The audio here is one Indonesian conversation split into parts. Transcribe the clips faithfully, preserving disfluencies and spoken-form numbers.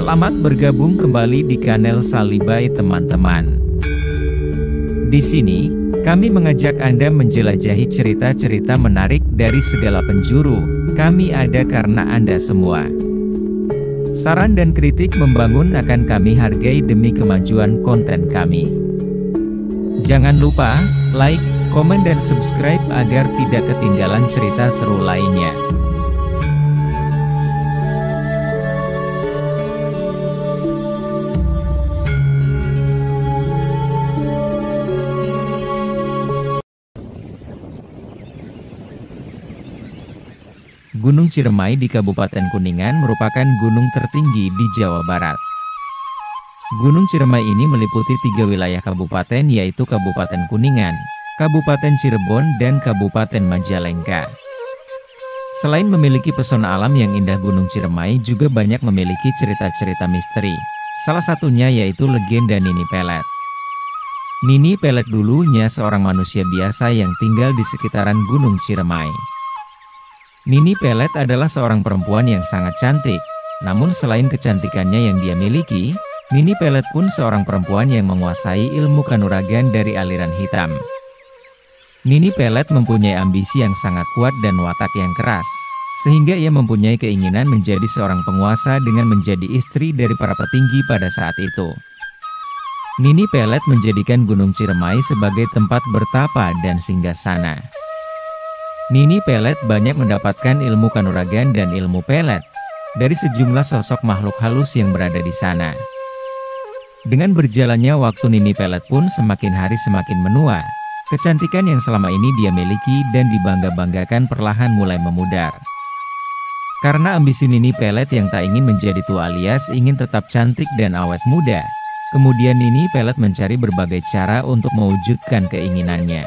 Selamat bergabung kembali di kanal Salibai teman-teman. Di sini, kami mengajak Anda menjelajahi cerita-cerita menarik dari segala penjuru. Kami ada karena Anda semua. Saran dan kritik membangun akan kami hargai demi kemajuan konten kami. Jangan lupa, like, komen dan subscribe agar tidak ketinggalan cerita seru lainnya. Gunung Ciremai di Kabupaten Kuningan merupakan gunung tertinggi di Jawa Barat. Gunung Ciremai ini meliputi tiga wilayah kabupaten, yaitu Kabupaten Kuningan, Kabupaten Cirebon, dan Kabupaten Majalengka. Selain memiliki pesona alam yang indah, Gunung Ciremai juga banyak memiliki cerita-cerita misteri. Salah satunya yaitu legenda Nini Pelet. Nini Pelet dulunya seorang manusia biasa yang tinggal di sekitaran Gunung Ciremai. Nini Pelet adalah seorang perempuan yang sangat cantik. Namun selain kecantikannya yang dia miliki, Nini Pelet pun seorang perempuan yang menguasai ilmu kanuragan dari aliran hitam. Nini Pelet mempunyai ambisi yang sangat kuat dan watak yang keras, sehingga ia mempunyai keinginan menjadi seorang penguasa dengan menjadi istri dari para petinggi pada saat itu. Nini Pelet menjadikan Gunung Ciremai sebagai tempat bertapa dan singgasana. Nini Pelet banyak mendapatkan ilmu kanuragan dan ilmu pelet dari sejumlah sosok makhluk halus yang berada di sana. Dengan berjalannya waktu, Nini Pelet pun semakin hari semakin menua. Kecantikan yang selama ini dia miliki dan dibangga-banggakan perlahan mulai memudar. Karena ambisi Nini Pelet yang tak ingin menjadi tua alias ingin tetap cantik dan awet muda, kemudian Nini Pelet mencari berbagai cara untuk mewujudkan keinginannya.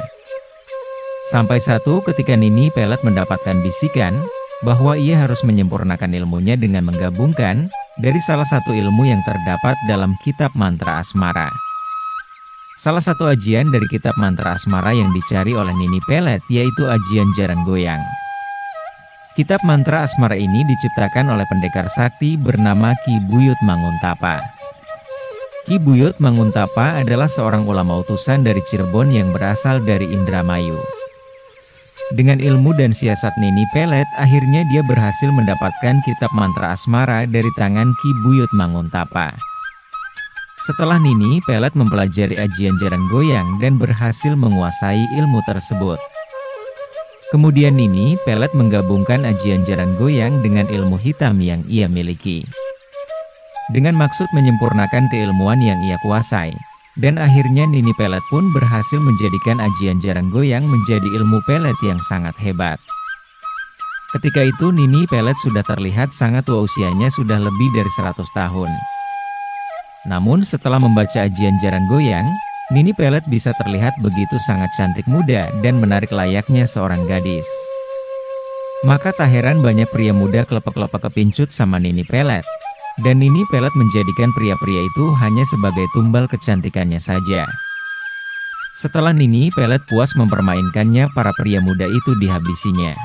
Sampai satu ketika Nini Pelet mendapatkan bisikan bahwa ia harus menyempurnakan ilmunya dengan menggabungkan dari salah satu ilmu yang terdapat dalam kitab mantra asmara. Salah satu ajian dari kitab mantra asmara yang dicari oleh Nini Pelet yaitu ajian jarang goyang. Kitab mantra asmara ini diciptakan oleh pendekar sakti bernama Ki Buyut Manguntapa. Ki Buyut Manguntapa adalah seorang ulama utusan dari Cirebon yang berasal dari Indramayu. Dengan ilmu dan siasat Nini Pelet, akhirnya dia berhasil mendapatkan kitab mantra asmara dari tangan Ki Buyut Manguntapa. Setelah Nini Pelet mempelajari ajian jarang goyang dan berhasil menguasai ilmu tersebut. Kemudian Nini Pelet menggabungkan ajian jarang goyang dengan ilmu hitam yang ia miliki. Dengan maksud menyempurnakan keilmuan yang ia kuasai. Dan akhirnya Nini Pelet pun berhasil menjadikan ajian jarang goyang menjadi ilmu pelet yang sangat hebat. Ketika itu Nini Pelet sudah terlihat sangat tua, usianya sudah lebih dari seratus tahun. Namun setelah membaca ajian jarang goyang, Nini Pelet bisa terlihat begitu sangat cantik, muda, dan menarik layaknya seorang gadis. Maka tak heran banyak pria muda kelepek-kelepek kepincut sama Nini Pelet. Dan Nini Pelet menjadikan pria-pria itu hanya sebagai tumbal kecantikannya saja. Setelah Nini Pelet puas mempermainkannya, para pria muda itu dihabisinya.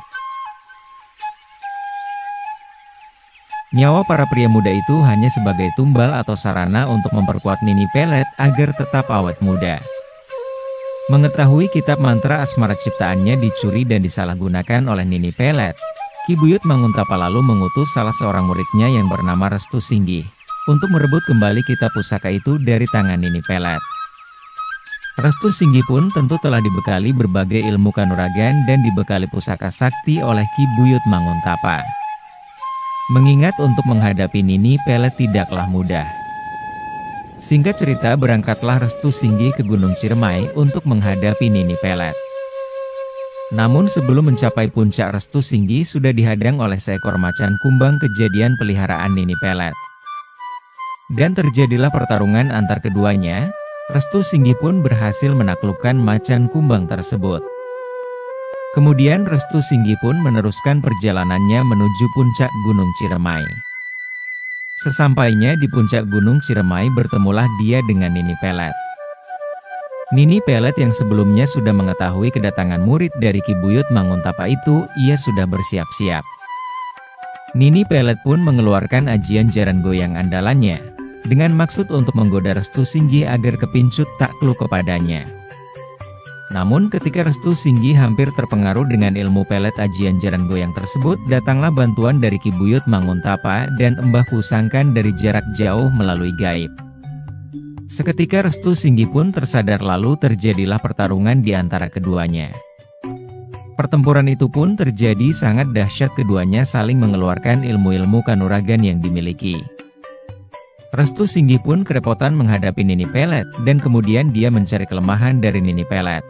Nyawa para pria muda itu hanya sebagai tumbal atau sarana untuk memperkuat Nini Pelet agar tetap awet muda. Mengetahui kitab mantra asmara ciptaannya dicuri dan disalahgunakan oleh Nini Pelet, Ki Buyut Manguntapa lalu mengutus salah seorang muridnya yang bernama Restu Singgih untuk merebut kembali kitab pusaka itu dari tangan Nini Pelet. Restu Singgih pun tentu telah dibekali berbagai ilmu kanuragan dan dibekali pusaka sakti oleh Ki Buyut Manguntapa. Mengingat untuk menghadapi Nini Pelet tidaklah mudah. Singkat cerita, berangkatlah Restu Singgih ke Gunung Ciremai untuk menghadapi Nini Pelet. Namun sebelum mencapai puncak, Restu Singgih sudah dihadang oleh seekor macan kumbang, kejadian peliharaan Nini Pelet. Dan terjadilah pertarungan antar keduanya. Restu Singgih pun berhasil menaklukkan macan kumbang tersebut. Kemudian Restu Singgih pun meneruskan perjalanannya menuju puncak Gunung Ciremai. Sesampainya di puncak Gunung Ciremai, bertemulah dia dengan Nini Pelet. Nini Pelet yang sebelumnya sudah mengetahui kedatangan murid dari Ki Buyut Manguntapa itu, ia sudah bersiap-siap. Nini Pelet pun mengeluarkan ajian jaran goyang andalannya, dengan maksud untuk menggoda Restu Singgi agar kepincut takluk kepadanya. Namun ketika Restu Singgi hampir terpengaruh dengan ilmu pelet ajian jaran goyang tersebut, datanglah bantuan dari Ki Buyut Manguntapa dan Mbah Kusangkan dari jarak jauh melalui gaib. Seketika Restu Singgi pun tersadar, lalu terjadilah pertarungan di antara keduanya. Pertempuran itu pun terjadi sangat dahsyat, keduanya saling mengeluarkan ilmu-ilmu kanuragan yang dimiliki. Restu Singgi pun kerepotan menghadapi Nini Pelet, dan kemudian dia mencari kelemahan dari Nini Pelet.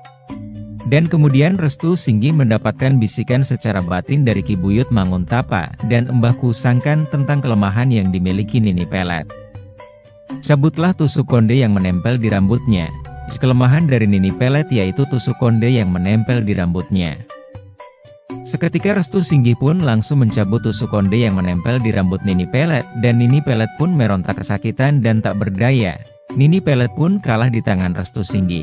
Dan kemudian Restu Singgi mendapatkan bisikan secara batin dari Ki Buyut Manguntapa dan Mbah Kusangkan tentang kelemahan yang dimiliki Nini Pelet. Cabutlah tusuk konde yang menempel di rambutnya. Kelemahan dari Nini Pelet yaitu tusuk konde yang menempel di rambutnya. Seketika Restu Singgi pun langsung mencabut tusuk konde yang menempel di rambut Nini Pelet, dan Nini Pelet pun meronta kesakitan dan tak berdaya. Nini Pelet pun kalah di tangan Restu Singgi.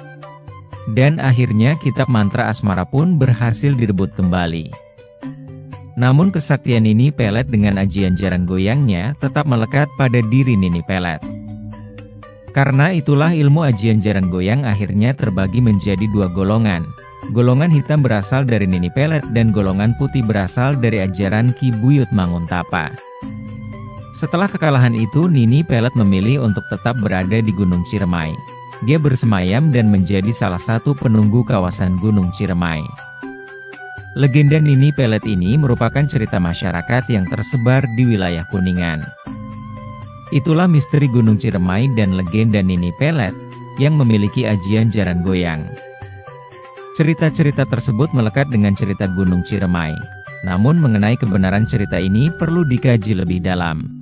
Dan akhirnya kitab mantra asmara pun berhasil direbut kembali. Namun kesaktian Nini Pelet dengan ajian jaran goyangnya tetap melekat pada diri Nini Pelet. Karena itulah ilmu ajian jaran goyang akhirnya terbagi menjadi dua golongan. Golongan hitam berasal dari Nini Pelet dan golongan putih berasal dari ajaran Ki Buyut Manguntapa. Setelah kekalahan itu, Nini Pelet memilih untuk tetap berada di Gunung Ciremai. Dia bersemayam dan menjadi salah satu penunggu kawasan Gunung Ciremai. Legenda Nini Pelet ini merupakan cerita masyarakat yang tersebar di wilayah Kuningan. Itulah misteri Gunung Ciremai dan legenda Nini Pelet yang memiliki ajian jaran goyang. Cerita-cerita tersebut melekat dengan cerita Gunung Ciremai. Namun mengenai kebenaran cerita ini perlu dikaji lebih dalam.